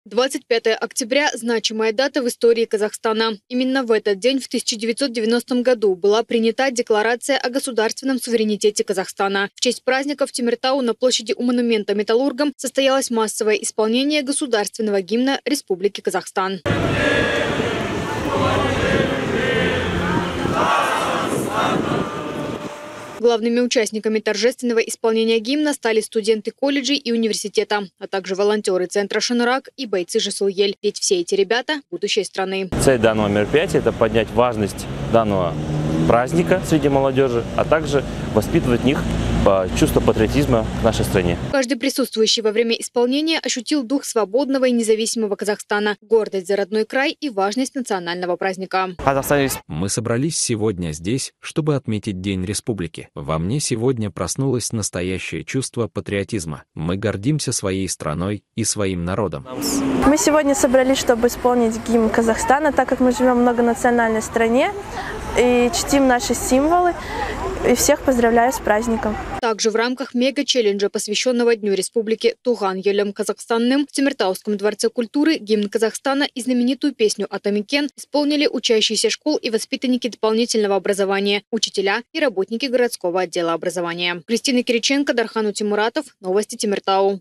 25 октября – значимая дата в истории Казахстана. Именно в этот день, в 1990 году, была принята Декларация о государственном суверенитете Казахстана. В честь праздника в Темиртау на площади у монумента металлургам состоялось массовое исполнение государственного гимна Республики Казахстан. Главными участниками торжественного исполнения гимна стали студенты колледжей и университета, а также волонтеры центра «Шанырак» и бойцы ЖСУЕЛ. Ведь все эти ребята – будущее страны. Цель данного мероприятия – это поднять важность данного праздника среди молодежи, а также воспитывать в них чувство патриотизма к нашей стране. Каждый присутствующий во время исполнения ощутил дух свободного и независимого Казахстана, гордость за родной край и важность национального праздника. Мы собрались сегодня здесь, чтобы отметить День Республики. Во мне сегодня проснулось настоящее чувство патриотизма. Мы гордимся своей страной и своим народом. Мы сегодня собрались, чтобы исполнить гимн Казахстана, так как мы живем в многонациональной стране и чтим наши символы. И всех поздравляю с праздником. Также в рамках мега-челленджа, посвященного Дню Республики Туган Елем Казахстанным, в Темиртауском дворце культуры гимн Казахстана и знаменитую песню «Атамекен» исполнили учащиеся школ и воспитанники дополнительного образования, учителя и работники городского отдела образования. Кристина Кириченко, Дархан Утимуратов. Новости Темиртау.